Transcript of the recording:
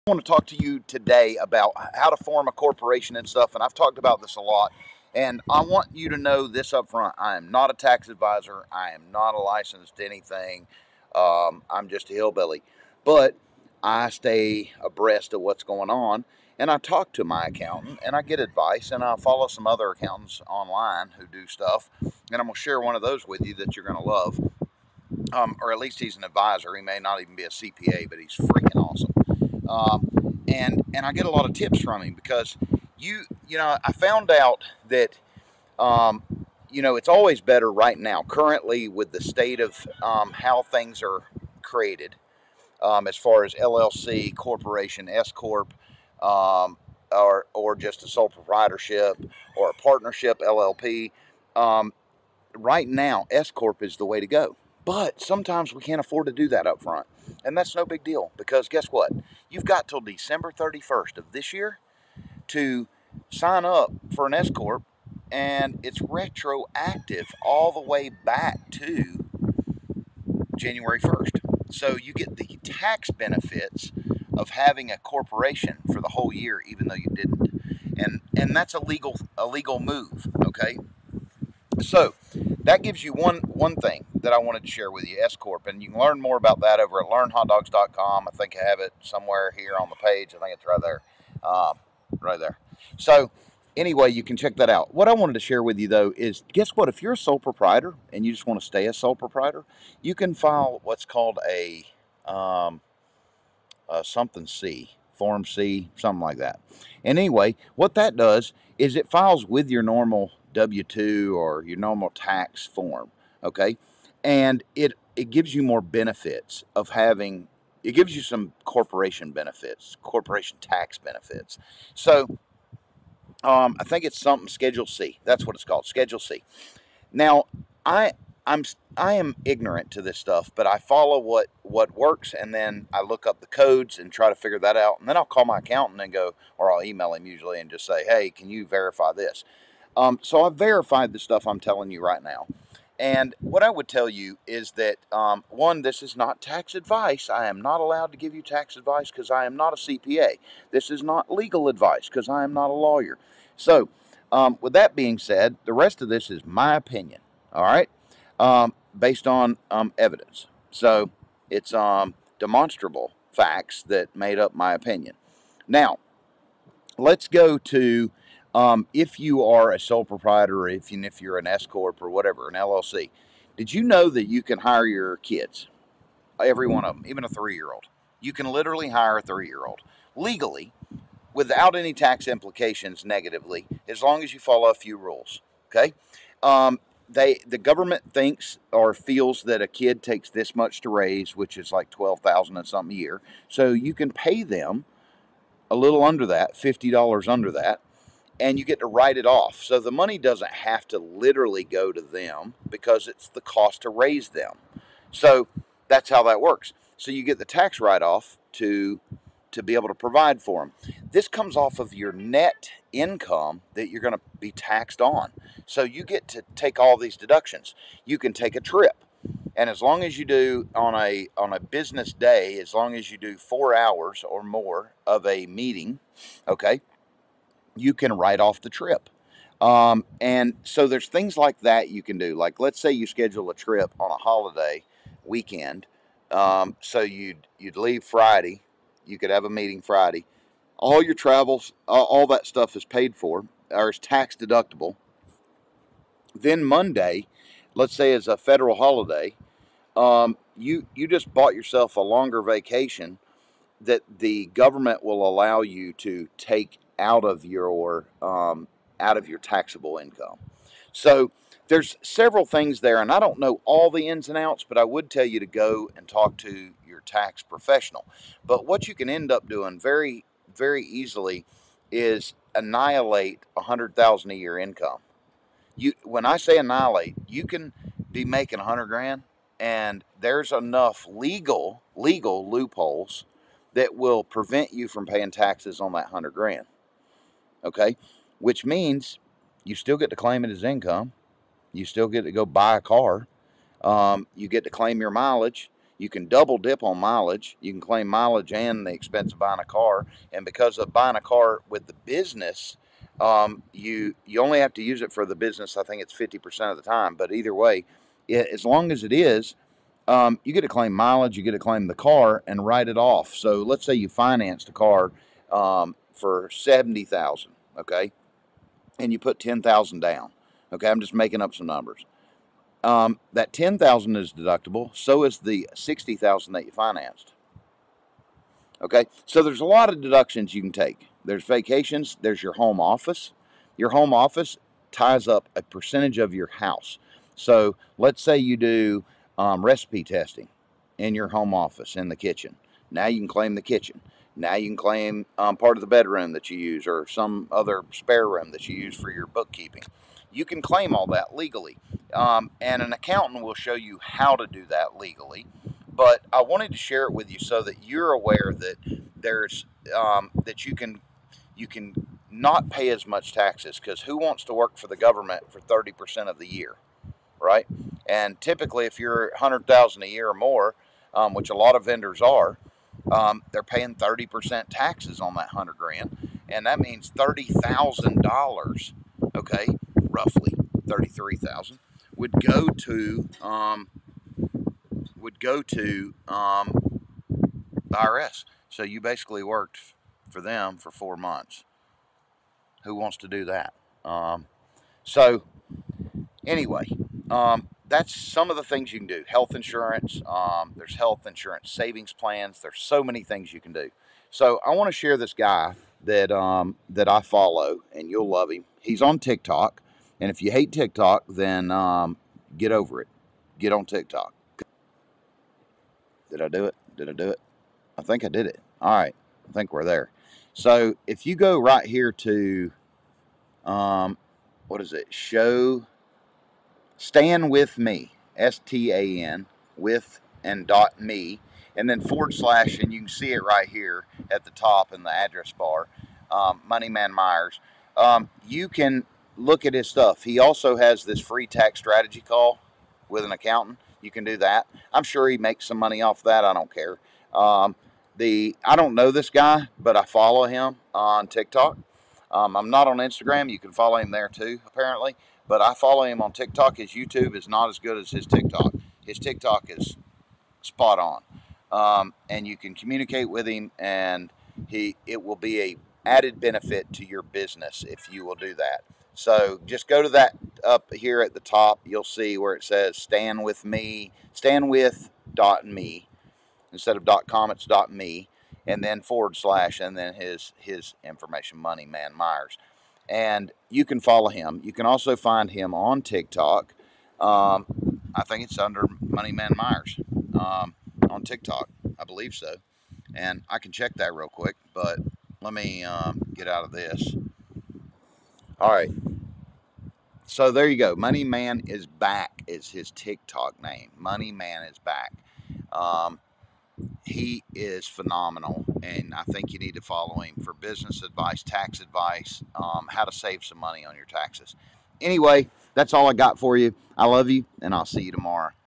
I want to talk to you today about how to form a corporation and stuff, and I've talked about this a lot. And I want you to know this up front. I am not a tax advisor. I am not a licensed anything. I'm just a hillbilly. But I stay abreast of what's going on, and I talk to my accountant, and I get advice, and I follow some other accountants online who do stuff. And I'm going to share one of those with you that you're going to love. Or at least he's an advisor. He may not even be a CPA, but he's freaking awesome. And I get a lot of tips from him because I found out that it's always better right now, currently with the state of how things are created, as far as LLC, corporation, S corp, or just a sole proprietorship or a partnership LLP. Um, right now, S corp is the way to go. But sometimes we can't afford to do that up front. And that's no big deal because guess what? You've got till December 31st of this year to sign up for an S Corp, and it's retroactive all the way back to January 1st. So you get the tax benefits of having a corporation for the whole year, even though you didn't. And that's a legal move, okay? So that gives you one thing that I wanted to share with you, S Corp, and you can learn more about that over at learnhotdogs.com. I think I have it somewhere here on the page. I think it's right there, right there. So anyway, you can check that out. What I wanted to share with you though is, guess what? If you're a sole proprietor and you just want to stay a sole proprietor, you can file what's called something C, Form C, something like that. And anyway, what that does is it files with your normal W-2 or your normal tax form, okay? And it gives you more benefits of having, it gives you some corporation benefits, corporation tax benefits. So I think it's something Schedule C. That's what it's called, Schedule C. Now, I I'm I am ignorant to this stuff, but I follow what works, and then I look up the codes and try to figure that out, and then I'll call my accountant and go, or I'll email him usually and just say, hey, can you verify this? So I've verified the stuff I'm telling you right now. And what I would tell you is that, one, this is not tax advice. I am not allowed to give you tax advice because I am not a CPA. This is not legal advice because I am not a lawyer. So, with that being said, the rest of this is my opinion, all right, based on evidence. So, it's demonstrable facts that made up my opinion. Now, let's go to if you are a sole proprietor, or if you're an S corp or whatever, an LLC. Did you know that you can hire your kids, every one of them, even a 3-year-old? You can literally hire a 3-year-old legally, without any tax implications negatively, as long as you follow a few rules. Okay. The government thinks or feels that a kid takes this much to raise, which is like 12,000 and something a year. So you can pay them a little under that, $50 under that, and you get to write it off. So the money doesn't have to literally go to them because it's the cost to raise them. So that's how that works. So you get the tax write-off to be able to provide for them. This comes off of your net income that you're going to be taxed on. So you get to take all these deductions. You can take a trip. And as long as you do on a business day, as long as you do 4 hours or more of a meeting, okay, you can write off the trip. And so there's things like that you can do. Like, let's say you schedule a trip on a holiday weekend. So you'd leave Friday. You could have a meeting Friday. All your travels, all that stuff is paid for or is tax deductible. Then Monday, let's say is a federal holiday, you just bought yourself a longer vacation that the government will allow you to take out of your taxable income. So there's several things there, and I don't know all the ins and outs, but I would tell you to go and talk to your tax professional. But what you can end up doing very, very easily is annihilate 100,000 a year income. When I say annihilate, you can be making 100 grand, and there's enough legal loopholes that will prevent you from paying taxes on that 100 grand. Okay, which means you still get to claim it as income. You still get to go buy a car. You get to claim your mileage. You can double dip on mileage. You can claim mileage and the expense of buying a car. And because of buying a car with the business, you only have to use it for the business. I think it's 50% of the time. But either way, as long as it is, you get to claim mileage, you get to claim the car and write it off. So let's say you financed a car for $70,000, okay, and you put $10,000 down. Okay, I'm just making up some numbers. That $10,000 is deductible. So is the $60,000 that you financed. Okay, so there's a lot of deductions you can take. There's vacations. There's your home office. Your home office ties up a percentage of your house. So let's say you do recipe testing in your home office in the kitchen. Now you can claim the kitchen. Now you can claim part of the bedroom that you use or some other spare room that you use for your bookkeeping. You can claim all that legally. And an accountant will show you how to do that legally. But I wanted to share it with you so that you're aware that there's that you can not pay as much taxes, because who wants to work for the government for 30% of the year, right? And typically, if you're $100,000 a year or more, which a lot of vendors are, they're paying 30% taxes on that 100 grand, and that means $30,000. Okay, roughly 33,000 would go to IRS. So you basically worked for them for 4 months. Who wants to do that? So anyway, that's some of the things you can do. Health insurance. There's health insurance savings plans. There's so many things you can do. So I want to share this guy that I follow, and you'll love him. He's on TikTok, and if you hate TikTok, then get over it. Get on TikTok. Did I do it? Did I do it? I think I did it. All right. I think we're there. So if you go right here to, what is it? Stand with me, STAN, with and .me, and then / and you can see it right here at the top in the address bar, Moneyman Myers. You can look at his stuff. He also has this free tax strategy call with an accountant. You can do that. I'm sure he makes some money off that. I don't care. I don't know this guy, but I follow him on TikTok. I'm not on Instagram. You can follow him there too, apparently. But I follow him on TikTok. His YouTube is not as good as his TikTok. His TikTok is spot on. And you can communicate with him, and it will be a added benefit to your business if you will do that. So just go to that up here at the top. You'll see where it says stand with me, stanwith.me. Instead of .com, it's .me, and then / and then his information, Moneyman Myers. And you can follow him. You can also find him on TikTok. I think it's under Moneyman Myers on TikTok. I believe so. And I can check that real quick, but let me get out of this. All right. So there you go. Moneyman is back is his TikTok name. Moneyman is back. He is phenomenal, and I think you need to follow him for business advice, tax advice, how to save some money on your taxes. Anyway, that's all I got for you. I love you, and I'll see you tomorrow.